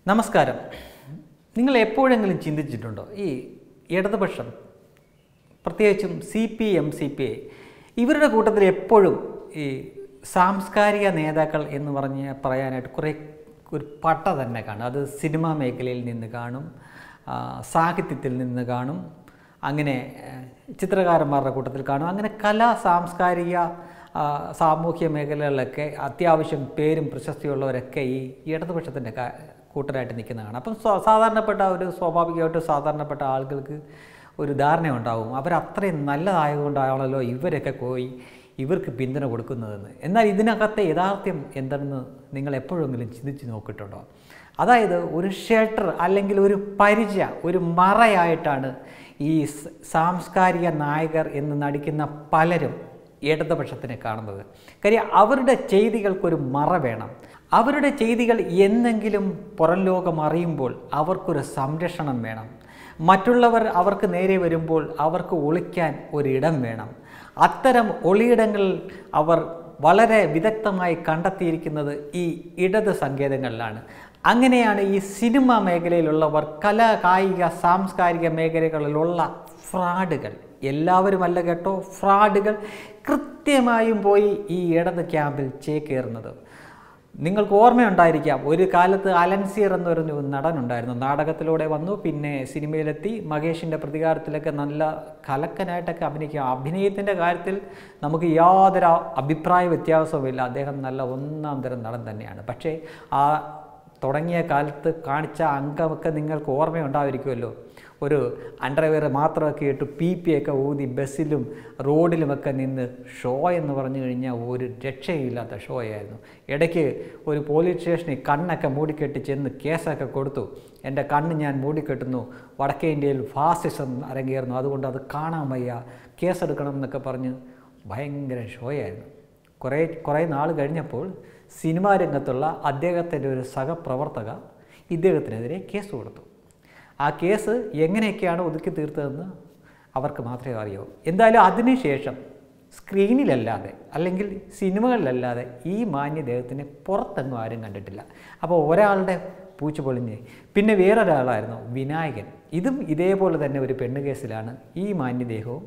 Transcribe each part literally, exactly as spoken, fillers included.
നമസ്കാരം. നിങ്ങൾ എപ്പോഴെങ്കിലും ചിന്തിച്ചിട്ടുണ്ടോ ഈ ഇടതുപക്ഷം, പ്രത്യേകിച്ചും C P M C P I, ഇവരുടെ കൂട്ടത്തിൽ എപ്പോഴും ഈ സാംസ്കാരിക നേതാക്കൾ എന്ന് പറഞ്ഞ് പറയാനായിട്ട് കുറേ ഒരു പട്ട തന്നെ കാണും. അത് സിനിമാ മേഖലയിൽ നിന്ന് കാണും, സാഹിത്യത്തിൽ നിന്ന് കാണും, അങ്ങനെ ചിത്രകാരന്മാരുടെ കൂട്ടത്തിൽ കാണും. അങ്ങനെ കലാ സാംസ്കാരിക സാമൂഹ്യ മേഖലകളിലൊക്കെ അത്യാവശ്യം പേരും പ്രശസ്തിയുള്ളവരൊക്കെ ഈ ഇടതുപക്ഷത്തിൻ്റെ കൂട്ടരായിട്ട് നിൽക്കുന്നതാണ്. അപ്പം സാധാരണപ്പെട്ട ഒരു സ്വാഭാവികമായിട്ട് സാധാരണപ്പെട്ട ആളുകൾക്ക് ഒരു ധാരണ ഉണ്ടാവും, അവരത്രയും നല്ലതായതുകൊണ്ടാണല്ലോ ഇവരൊക്കെ പോയി ഇവർക്ക് പിന്തുണ കൊടുക്കുന്നതെന്ന്. എന്നാൽ ഇതിനകത്തെ യഥാർത്ഥ്യം എന്താണെന്ന് നിങ്ങൾ എപ്പോഴെങ്കിലും ചിന്തിച്ച് നോക്കിയിട്ടുണ്ടോ? അതായത് ഒരു ഷെൽട്ടർ അല്ലെങ്കിൽ ഒരു പരിചയ, ഒരു മറയായിട്ടാണ് ഈ സാംസ്കാരിക നായകർ എന്ന് നടിക്കുന്ന പലരും ഇടതുപക്ഷത്തിനെ കാണുന്നത്. കാര്യം അവരുടെ ചെയ്തികൾക്കൊരു മറ വേണം. അവരുടെ ചെയ്തികൾ എന്നെങ്കിലും പുറം ലോകം അറിയുമ്പോൾ അവർക്കൊരു സംരക്ഷണം വേണം. മറ്റുള്ളവർ അവർക്ക് നേരെ വരുമ്പോൾ അവർക്ക് ഒളിക്കാൻ ഒരിടം വേണം. അത്തരം ഒളിയിടങ്ങൾ അവർ വളരെ വിദഗ്ധമായി കണ്ടെത്തിയിരിക്കുന്നത് ഈ ഇടത് സങ്കേതങ്ങളിലാണ്. അങ്ങനെയാണ് ഈ സിനിമ മേഖലയിലുള്ളവർ, കലാ കായിക സാംസ്കാരിക മേഖലകളിലുള്ള ഫ്രാഡുകൾ, എല്ലാവരുമല്ല കേട്ടോ, ഫ്രാഡുകൾ കൃത്യമായും പോയി ഈ ഇടത് ക്യാമ്പിൽ ചേക്കേറുന്നത്. നിങ്ങൾക്ക് ഓർമ്മയുണ്ടായിരിക്കാം, ഒരു കാലത്ത് അലൻസിയർ എന്ന് പറഞ്ഞ നടനുണ്ടായിരുന്നു. നാടകത്തിലൂടെ വന്നു, പിന്നെ സിനിമയിലെത്തി, മഹേഷിൻ്റെ പ്രതികാരത്തിലൊക്കെ നല്ല കലക്കനായിട്ടൊക്കെ അഭിനയിക്കുക. അഭിനയത്തിൻ്റെ കാര്യത്തിൽ നമുക്ക് യാതൊരു അഭിപ്രായ വ്യത്യാസവുമില്ല, അദ്ദേഹം നല്ല ഒന്നാം തരം നടൻ തന്നെയാണ്. പക്ഷേ ആ തുടങ്ങിയ കാലത്ത് കാണിച്ച അംഗമൊക്കെ നിങ്ങൾക്ക് ഓർമ്മയുണ്ടായിരിക്കുമല്ലോ. ഒരു അണ്ടർവെയർ മാത്രമൊക്കെ ഇട്ട് പി പി ഒക്കെ ഊതി ബസ്സിലും റോഡിലുമൊക്കെ നിന്ന് ഷോ എന്ന് പറഞ്ഞു കഴിഞ്ഞാൽ ഒരു രക്ഷയില്ലാത്ത ഷോ ആയിരുന്നു. ഇടയ്ക്ക് ഒരു പോലീസ് സ്റ്റേഷനിൽ കണ്ണൊക്കെ മൂടിക്കെട്ടി ചെന്ന് കേസൊക്കെ കൊടുത്തു. എൻ്റെ കണ്ണ് ഞാൻ മൂടിക്കെട്ടുന്നു, വടക്കേ ഇന്ത്യയിൽ ഫാസിസം അരങ്ങേറുന്നു, അതുകൊണ്ട് അത് കാണാൻ വയ്യ, കേസെടുക്കണം എന്നൊക്കെ പറഞ്ഞ് ഭയങ്കര ഷോയായിരുന്നു. കുറേ കുറേ നാൾ കഴിഞ്ഞപ്പോൾ സിനിമാ രംഗത്തുള്ള അദ്ദേഹത്തിൻ്റെ ഒരു സഹപ്രവർത്തക ഇദ്ദേഹത്തിനെതിരെ കേസ് കൊടുത്തു. ആ കേസ് എങ്ങനെയൊക്കെയാണ് ഒതുക്കി തീർത്തതെന്ന് അവർക്ക് മാത്രമേ അറിയാവൂ. എന്തായാലും അതിനുശേഷം സ്ക്രീനിലല്ലാതെ അല്ലെങ്കിൽ സിനിമകളിലല്ലാതെ ഈ മാന്യദേഹത്തിനെ പുറത്തെങ്ങും ആരും കണ്ടിട്ടില്ല. അപ്പോൾ ഒരാളുടെ പൂച്ച പൊളിഞ്ഞ് പിന്നെ വേറൊരാളായിരുന്നു വിനായകൻ. ഇതും ഇതേപോലെ തന്നെ ഒരു പെണ്ണ് കേസിലാണ് ഈ മാന്യദേഹവും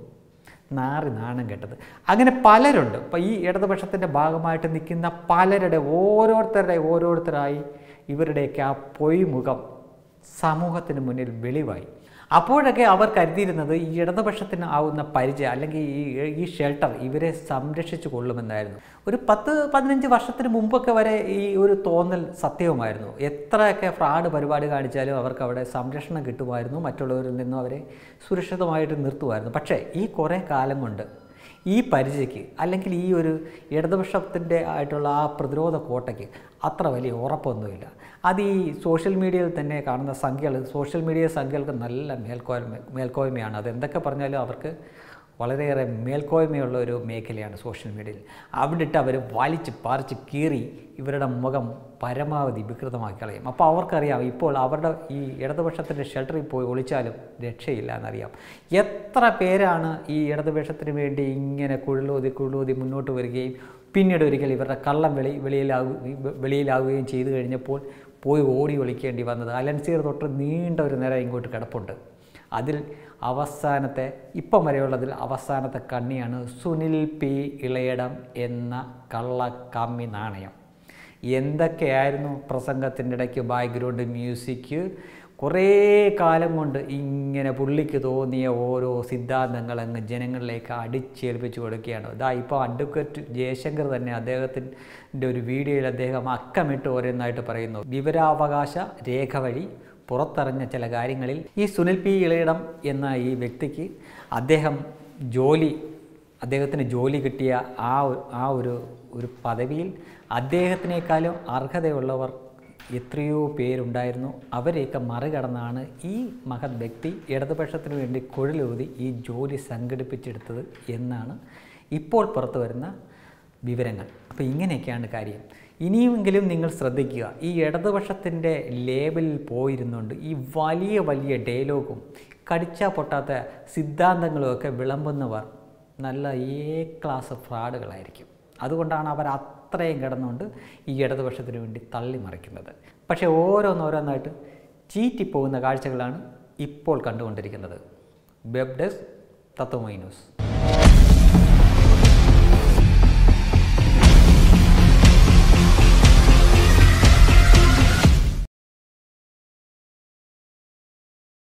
നാറി നാണം കെട്ടത്. അങ്ങനെ പലരുണ്ട്. ഇപ്പോൾ ഈ ഇടതുപക്ഷത്തിൻ്റെ ഭാഗമായിട്ട് നിൽക്കുന്ന പലരുടെ ഓരോരുത്തരുടെ ഓരോരുത്തരായി ഇവരുടെയൊക്കെ ആ പൊയ്മുഖം സമൂഹത്തിന് മുന്നിൽ വെളിവായി. അപ്പോഴൊക്കെ അവർ കരുതിയിരുന്നത് ഈ ഇടതുപക്ഷത്തിന് ആവുന്ന പരിചയം അല്ലെങ്കിൽ ഈ ഈ ഷെൽട്ടർ ഇവരെ സംരക്ഷിച്ചു കൊള്ളുമെന്നായിരുന്നു. ഒരു പത്ത് പതിനഞ്ച് വർഷത്തിന് മുമ്പൊക്കെ വരെ ഈ ഒരു തോന്നൽ സത്യവുമായിരുന്നു. എത്രയൊക്കെ ഫ്രോഡ് പരിപാടി കാണിച്ചാലും അവർക്ക് അവിടെ സംരക്ഷണം കിട്ടുമായിരുന്നു, മറ്റുള്ളവരിൽ നിന്നും അവരെ സുരക്ഷിതമായിട്ട് നിർത്തുമായിരുന്നു. പക്ഷേ ഈ കുറേ കാലം കൊണ്ട് ഈ പരിചയക്ക് അല്ലെങ്കിൽ ഈ ഒരു ഇടതുപക്ഷത്തിൻ്റെ ആയിട്ടുള്ള ആ പ്രതിരോധ കോട്ടയ്ക്ക് അത്ര വലിയ ഉറപ്പൊന്നുമില്ല. അത് ഈ സോഷ്യൽ മീഡിയയിൽ തന്നെ കാണുന്ന സംഖ്യകൾ, സോഷ്യൽ മീഡിയ സംഖ്യകൾക്ക് നല്ല മേൽക്കോയ്മ മേൽക്കോയ്മയാണ്. അതെന്തൊക്കെ പറഞ്ഞാലും അവർക്ക് വളരെയേറെ മേൽക്കോയ്മയുള്ള ഒരു മേഖലയാണ് സോഷ്യൽ മീഡിയയിൽ. അവിടിട്ട് അവർ വലിച്ച് പറിച്ച് കീറി ഇവരുടെ മുഖം പരമാവധി വികൃതമാക്കി കളയും. അപ്പോൾ അവർക്കറിയാം ഇപ്പോൾ അവരുടെ ഈ ഇടതുപക്ഷത്തിൻ്റെ ഷെൽട്ടറിൽ പോയി ഒളിച്ചാലും രക്ഷയില്ല എന്നറിയാം. എത്ര പേരാണ് ഈ ഇടതുപക്ഷത്തിന് വേണ്ടി ഇങ്ങനെ കുഴലൂതി കുഴലൂതി മുന്നോട്ട് വരികയും പിന്നീട് ഒരിക്കൽ ഇവരുടെ കള്ളം വെളി വെളിയിലാകു വെളിയിലാവുകയും ചെയ്തു കഴിഞ്ഞപ്പോൾ പോയി ഓടി ഒളിക്കേണ്ടി വന്നത്. അലൻസിയർ തൊട്ട് നീണ്ട ഒരു നേരം ഇങ്ങോട്ട് കിടപ്പുണ്ട്. അതിൽ അവസാനത്തെ ഇപ്പം വരെയുള്ളതിൽ അവസാനത്തെ കണ്ണിയാണ് സുനിൽ പി ഇളയിടം എന്ന കള്ളക്കമ്മി നാണയം. എന്തൊക്കെയായിരുന്നു പ്രസംഗത്തിൻ്റെ ഇടയ്ക്ക് ബാക്ക്ഗ്രൗണ്ട് മ്യൂസിക്. കുറേ കാലം കൊണ്ട് ഇങ്ങനെ പുള്ളിക്ക് തോന്നിയ ഓരോ സിദ്ധാന്തങ്ങൾ അങ്ങ് ജനങ്ങളിലേക്ക് അടിച്ചേൽപ്പിച്ചു കൊടുക്കുകയാണ്. ഇതാ ഇപ്പോൾ അഡ്വക്കേറ്റ് ജയശങ്കർ തന്നെ അദ്ദേഹത്തിൻ്റെ ഒരു വീഡിയോയിൽ അദ്ദേഹം അക്കമിട്ട് ഓരോന്നായിട്ട് പറയുന്നു. വിവരാവകാശ രേഖ വഴി പുറത്തറിഞ്ഞ ചില കാര്യങ്ങളിൽ ഈ സുനിൽ പി ഇളയിടം എന്ന ഈ വ്യക്തിക്ക് അദ്ദേഹം ജോലി അദ്ദേഹത്തിന് ജോലി കിട്ടിയ ആ ആ ഒരു ഒരു പദവിയിൽ അദ്ദേഹത്തിനേക്കാളും അർഹതയുള്ളവർ എത്രയോ പേരുണ്ടായിരുന്നു. അവരെയൊക്കെ മറികടന്നാണ് ഈ മഹത് വ്യക്തി ഇടതുപക്ഷത്തിന് വേണ്ടി കുഴലൂതി ഈ ജോലി സംഘടിപ്പിച്ചെടുത്തത് എന്നാണ് ഇപ്പോൾ പുറത്തു വരുന്ന വിവരങ്ങൾ. അപ്പോൾ ഇങ്ങനെയൊക്കെയാണ് കാര്യം. ഇനിയെങ്കിലും നിങ്ങൾ ശ്രദ്ധിക്കുക, ഈ ഇടതുപക്ഷത്തിൻ്റെ ലേബലിൽ പോയിരുന്നുകൊണ്ട് ഈ വലിയ വലിയ ഡയലോഗും കടിച്ചാൽ പൊട്ടാത്ത സിദ്ധാന്തങ്ങളുമൊക്കെ വിളമ്പുന്നവർ നല്ല എ ക്ലാസ് ഫ്രോഡുകളായിരിക്കും. അതുകൊണ്ടാണ് അവർ അത്രയും കിടന്നുകൊണ്ട് ഈ ഇടതുപക്ഷത്തിന് വേണ്ടി തള്ളിമറിക്കുന്നത്. പക്ഷേ ഓരോന്നോരോന്നായിട്ട് ചീറ്റിപ്പോകുന്ന കാഴ്ചകളാണ് ഇപ്പോൾ കണ്ടുകൊണ്ടിരിക്കുന്നത്. Web desk Tatwamayi news.